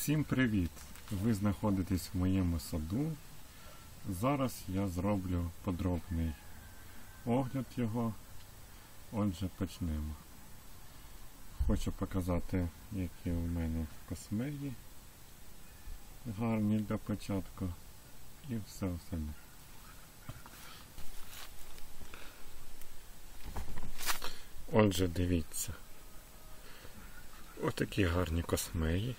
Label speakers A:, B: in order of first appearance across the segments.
A: Всім привіт! Ви знаходитесь в моєму саду. Зараз я зроблю подробний огляд його. Отже, почнемо. Хочу показати, які у мене космеї гарні для початку і все остальне. Отже, дивіться. Отакі гарні космеї.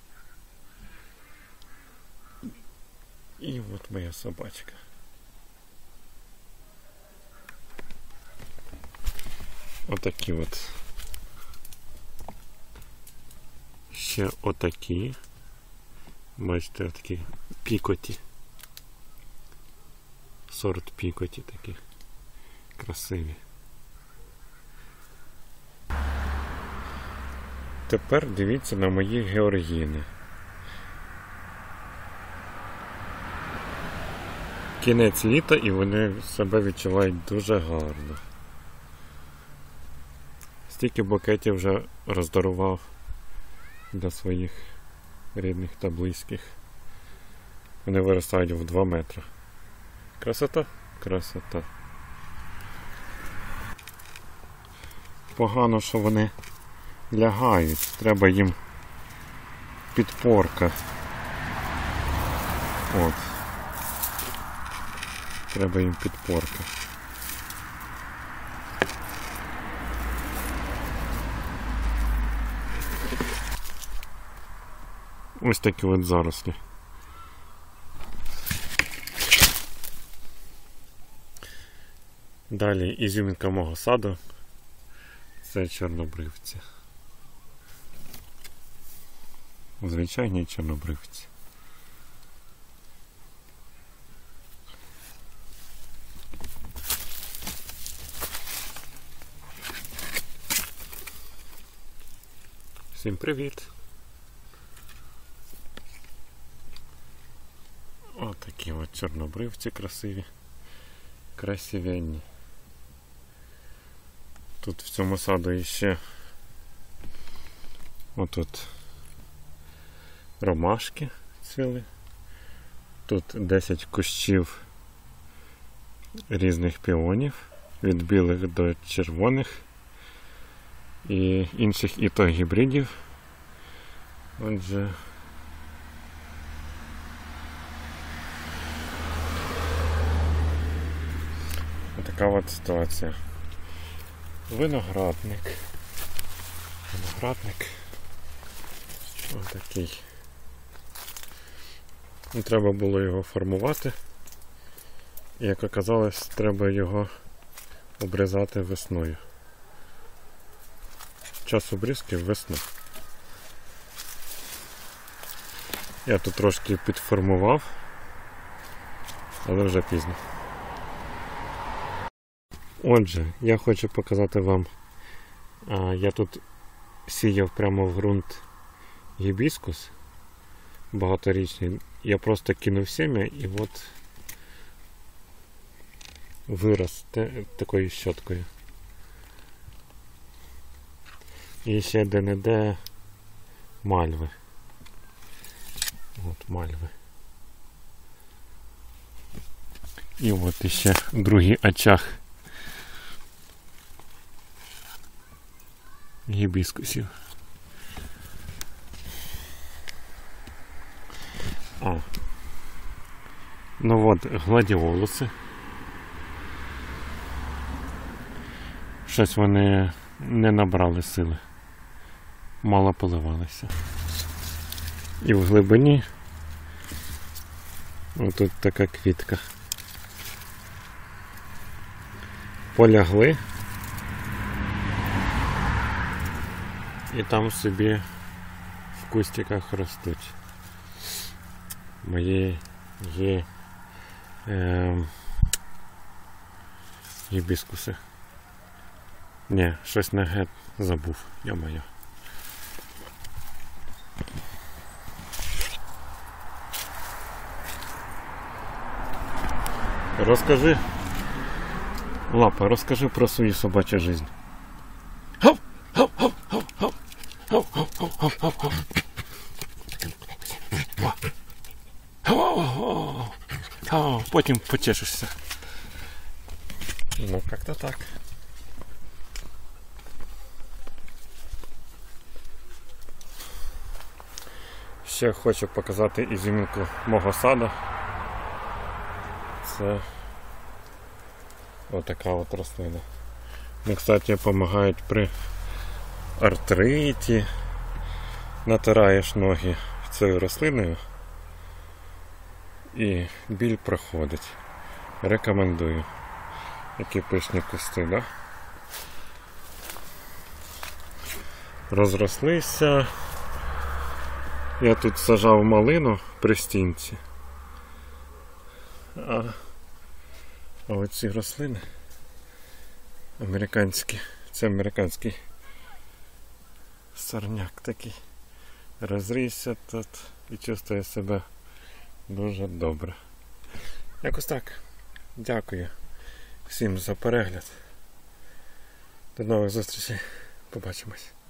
A: І от моя собачка. Отакі от. Ще отакі. Бачите, отакі пікоті. Сорт пікоті такі. Красиві. Тепер дивіться на мої георгіни. Кінець літа і вони себе відчувають дуже гарно. Стільки букетів вже роздарував для своїх рідних та близьких. Вони виростають в 2 метри. Красота? Красота. Погано, що вони лягають. Треба їм підпорка. От. Треба їм підпорка. Ось такі от зарослі. Далі ізюминка мого саду. Це чорнобривці. Звичайні чорнобривці. Всім привіт! Отакі от чорнобривці красиві, красивенні. Тут в цьому саду іще отут ромашки цвіли. Тут 10 кущів різних піонів, від білих до червоних. І інших і то гібридів. Отже, така от ситуація. Виноградник. Ось такий. Треба було його формувати. І, як оказалось, треба його обрізати весною. Час обрізки весна. Я тут трошки підформував, але вже пізно. Отже, я хочу показати вам, я тут сіяв прямо в ґрунт гібіскус багаторічний. Я просто кинув сім'я і от вирос такою щоткою. І ще де-не-де мальви. От мальви. І от іще другий очаг гібіскусів. Ну от гладіолуси. Щось вони не набрали сили. Мало поливалися. І в глибині отут така квітка. Полягли. І там собі в кустиках ростуть. Мої гібіскуси. Ні, щось на гет забув, я-моє. Розкажи, Лапа, розкажи про свою собачу жизнь. потім почешешся. Ну, як-то так. Ще хочу показати ізюминку мого саду. Це отака от рослина. Вони, кстати, допомагають при артриті. Натираєш ноги цією рослиною і біль проходить. Рекомендую. Які пишні кусти, да? Розрослися. Я тут сажав малину при стінці. А оці рослини американські, це американський сорняк такий. Розрісся тут і чувствує себе дуже добре. Якось так. Дякую всім за перегляд. До нових зустрічей. Побачимось.